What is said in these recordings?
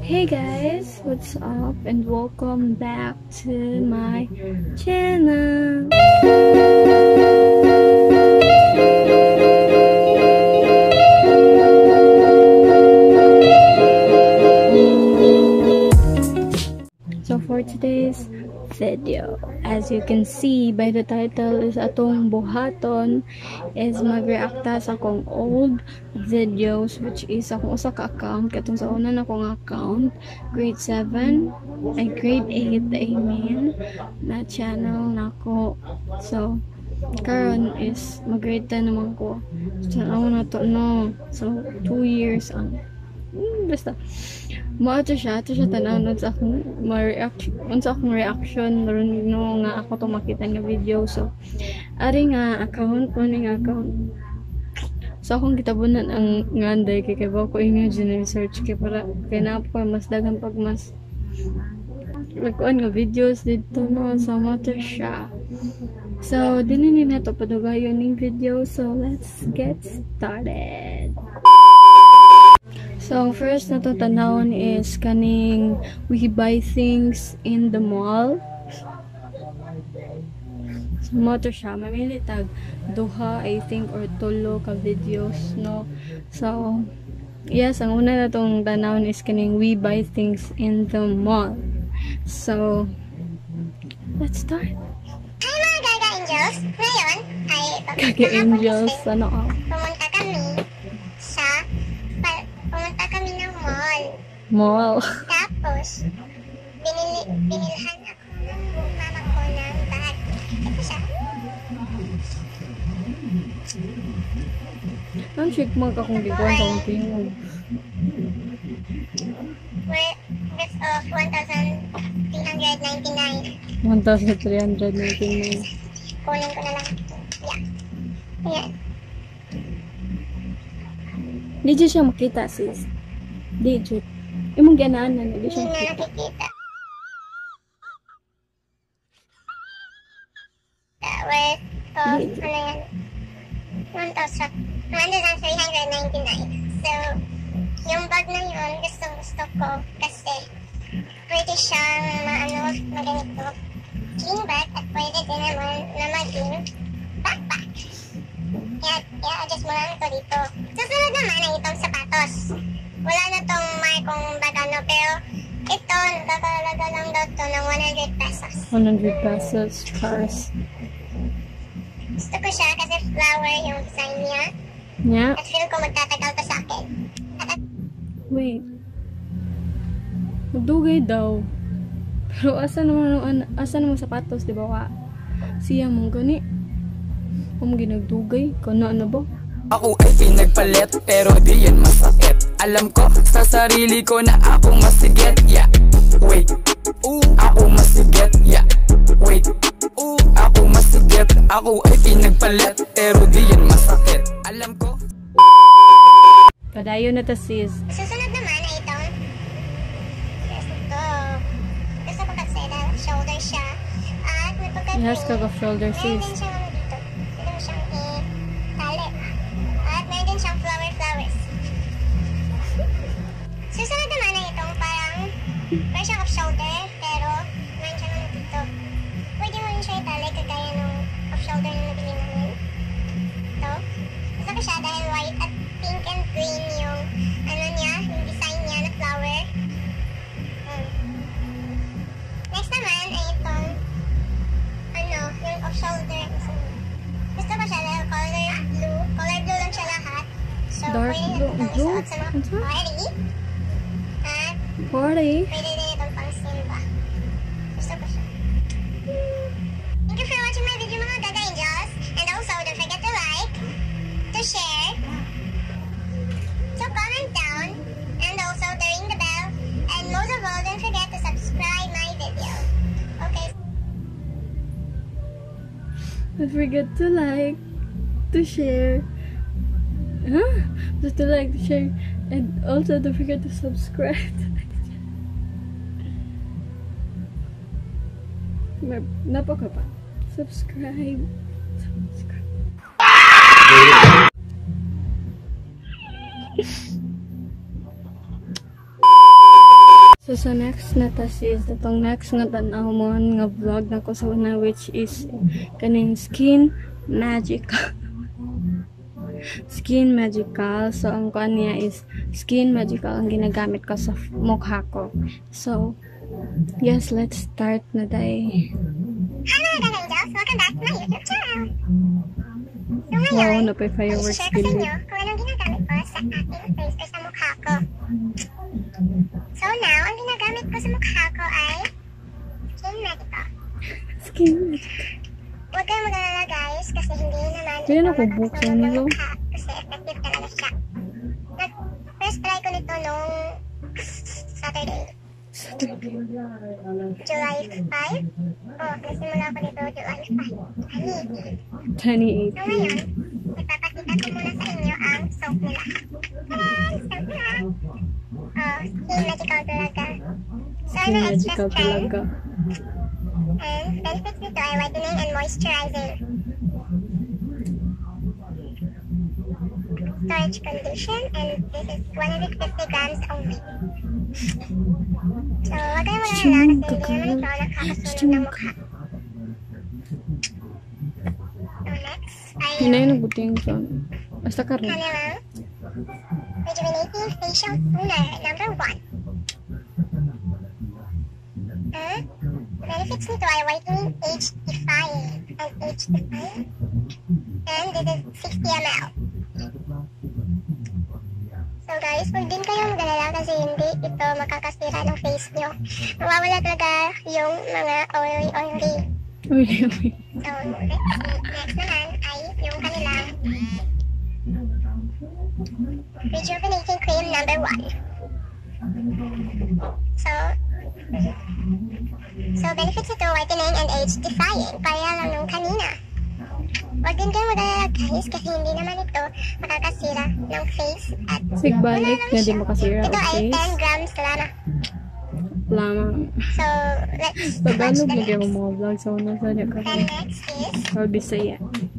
Hey guys, what's up and welcome back to my channel. So for today's video, as you can see by the title is atong buhaton is magreacta sa akong old videos, which is akong usa ka account katong sa una na akong account grade 7 ay grade 8 I mean na channel nako. So karon is mag grade 10 naman ko, so ako na to no, so 2 years ang basta mo ato siya tanaw sa akong reaction ron no nga ako to makita nga video. So ari nga account so akong kitabunan ang nganday kay ba ko imagine research kay para kay na po mas dagan pag mas nagkuan nga videos dito no sa motor siya. So dinini na to padugayon ning video, so let's get started. So first na to tanawon is kaning we buy things in the mall. So mo to siya, mamili tag duha I think or tulo ka videos no. So yes, ang una na tong tanawon is kaning we buy things in the mall. So let's start. Hi mga Gaga Angels! Ngayon ay Gaga Angels, ano ka? Pumunta kami ng mall. Mall. Tapos, binilhan ako ng mama ko ng bag. Ito siya. Ang chic mga kakong gikuan sa kong tingog. Worth of 1,399. 1,399. Kunin ko na lang. Yeah. Ayan. Di dyan siya makita sis. Di dyan. Imong ganaan na. Di siya Hindi na makita. nakikita. Worth of, ano yan? 1,399. So, yung bag na yun, gusto ko kasi pwede siyang maganito king bag at pwede din naman na maging backpack. I-adjust mo lang ito dito. Susunod naman ay itong sapatos. Wala na tong markong bag pero ito, nakakalaga lang daw to ng 100 pesos. 100 pesos cars. Gusto ko siya kasi flower yung design niya. Yeah. At feel ko magtatagal pa sa akin. Wait. Magdugay daw. Pero asa naman sapatos, di ba wa? Siya mong gani. Kung ginagdugay, kano ano ba? Ako ay pinagpalit pero di yan masakit. Alam ko sa sarili ko na ako masigit. Yeah, wait. Ako masigit. Yeah, wait. Ako masigit. Ako ay pinagpalit pero di yan masakit. Alam ko. Padayon na ta sis. Susunod naman ay itong gusto ko kasi dahil shoulder siya at may pagka-green. Yes, kaka-shoulder Meron sis. din siyang dito. Pwede mo siyang itali. At meron din siyang flowers. Susunod naman ay itong parang version of shoulder pero meron siya naman dito. Pwede mo rin siya itali kagaya ng of shoulder na nabili namin. Ito. Gusto ko siya dahil white at pink and green yung yung design niya na flower. Next naman ay itong yung off shoulder. Gusto ko siya dahil color blue lang siya lahat. So Dark pwede blue. itong isuot sa mga Blue? party. At Party? pwede din itong pang simba. Gusto ko siya. Thank you for watching my video mga Gaga Angels. And also don't forget to like, to share, to comment down, and also to ring the bell. And most of all, don't forget to subscribe my video. Okay. Don't forget to like, to share. Huh? Just to like, to share. And also don't forget to subscribe. Napaka pa. Subscribe. So sa next na tas is itong next nga tanawon nga vlog na ko sa una, which is kaning Skin Magical. Skin Magical. So ang kuan niya is Skin Magical ang ginagamit ko sa mukha ko. So yes, let's start na day. Hello mga Angels! Welcome back to my YouTube channel! So Wow, ngayon, napay fireworks i-share ko sa bilid. inyo kung anong ginagamit ko sa aking face or sa mukha ko. So now, ang ginagamit ko sa mukha ko ay Skin Magical. Skin Magical. Huwag kayong mag-alala guys kasi hindi naman Kaya ito nakabuksan makakasunog ng nyo. mukha kasi effective talaga siya. First try ko nito nung Saturday. July 5? Oh, nagsimula ko nito July 5. 28. So ngayon, ipapakita ko muna sa inyo ang soap nila. Tadaan! Soap nila! Oh, Skin Magical talaga. So ano, extra Magical strength. talaga. And benefits nito ay whitening and moisturizing. Storage condition, and this is 150 grams only. So, wag kayong mag-alala kasi hindi naman ito nakakasunog ng mukha. So, next ay Hindi na nagbuting sa basta karon. kanilang Rejuvenating Facial Toner number 1. Benefits nito ay whitening, age-defying, and age-defying. And this is 60 ml. So guys, huwag din kayong mag-alala kasi hindi ito makakasira ng face nyo. Mawawala talaga yung mga oily. Uy, uy. So, next naman ay yung kanilang Rejuvenating Cream number 1. So benefits ito, whitening and age-defying. Pareha lang nung kanina. Huwag din kayong mag-alala guys kasi hindi naman ito makakasira ng face. At Sigbalik wala lang na di siya. makasira Ito ang ay face. 10 grams lamang. Lamang. So, let's watch Tagalog the lagi next. mo mga vlog sa una sa niya And kasi. next is How Bisaya.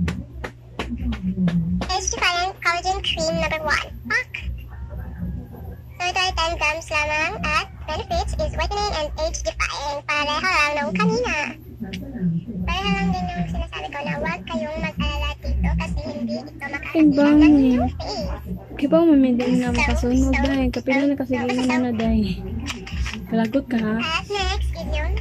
age-defying collagen cream number 1. Fuck! So, ito ay 10 grams lamang at benefits is whitening and age-defying. Pareha lang nung kanina. Pareha lang din yung sinasabi ko na huwag kayong mag-alala dito kasi hindi ito makakasira Ibang ng eh. inyong face. Kaya pa mamindin na makasunog dahil. Kapila na kasi gina na dahil. Kalagot ka ha. At next is yung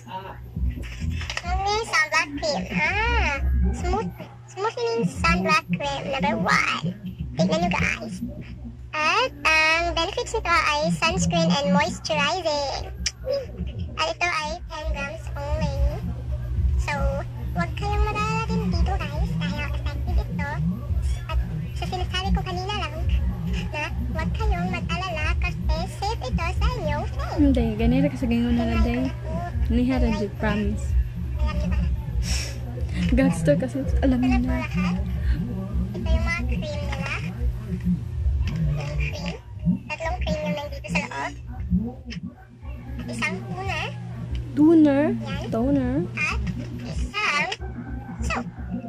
sunblock cream. Smoothing sunblock cream number 1. Tignan nyo guys. At ang benefits nito ay sunscreen and moisturizing. At ito ay 10 grams only. So, huwag kayong mag-alala din dito guys dahil effective ito. At sa sinasabi ko kanina lang na huwag kayong mag-alala kasi safe ito sa inyong face. Hindi, ganito kasi ganyan na na day. Nihara di promise. Alam niyo ba? Gangster kasi alam Ito mo na po na. lahat. Ito yung mga cream nila. Yung cream. Tatlong cream yung nandito sa loob. At isang toner. Toner. Toner. At isang soap.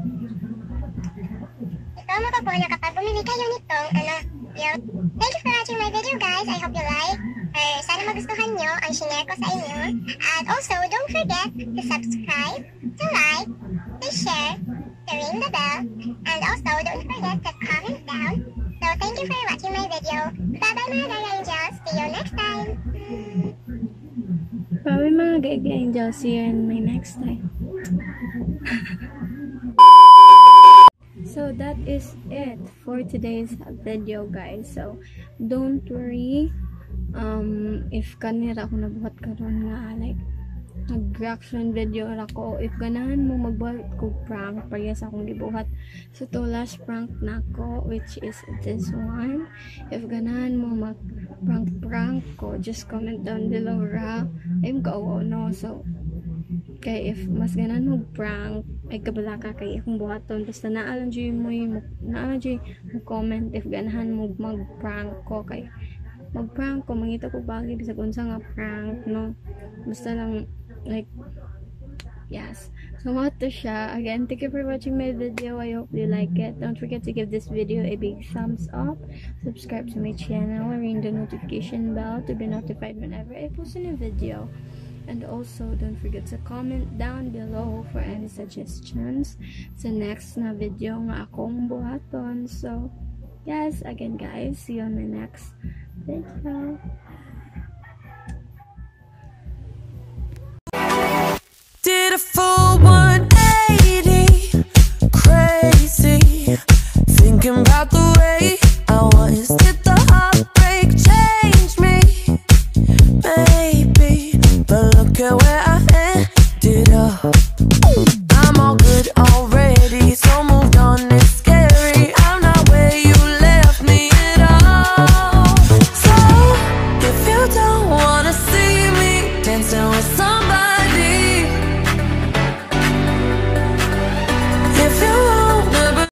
Ito ang makukuha nyo kapag bumili kayo nitong yung. Thank you for watching my video guys. I hope you like. Sana magustuhan nyo ang shinare ko sa inyo. And also, don't forget to subscribe, to like, to share, to ring the bell, and also don't forget to comment down. So thank you for watching my video. Bye-bye mga Gaga Angels. See you next time. Bye mga Gaga Angels. See you in my next time. So that is it for today's video guys. So don't worry if kanira ako nagbuhat karon nga like nag-reaction video ako, if ganahan mo magbuhat ko prank pareha sa akong gibuhat so to last prank na ko which is this one. If ganahan mo mag prank ko, just comment down below ra I'm go no. So kay if mas ganan mo prank ay kabala ka kay akong buhaton basta naalang dyan mo comment if ganahan mo mag prank ko kay mag prank ko mangita ko bagay bisag unsa nga prank no basta lang like Yes. So what to siya. Again, thank you for watching my video. I hope you like it. Don't forget to give this video a big thumbs up. Subscribe to my channel. Ring the notification bell to be notified whenever I post a new video. And also, don't forget to comment down below for any suggestions sa next na video nga akong buhaton. So, yes, again guys, see you on my next video. Did a fool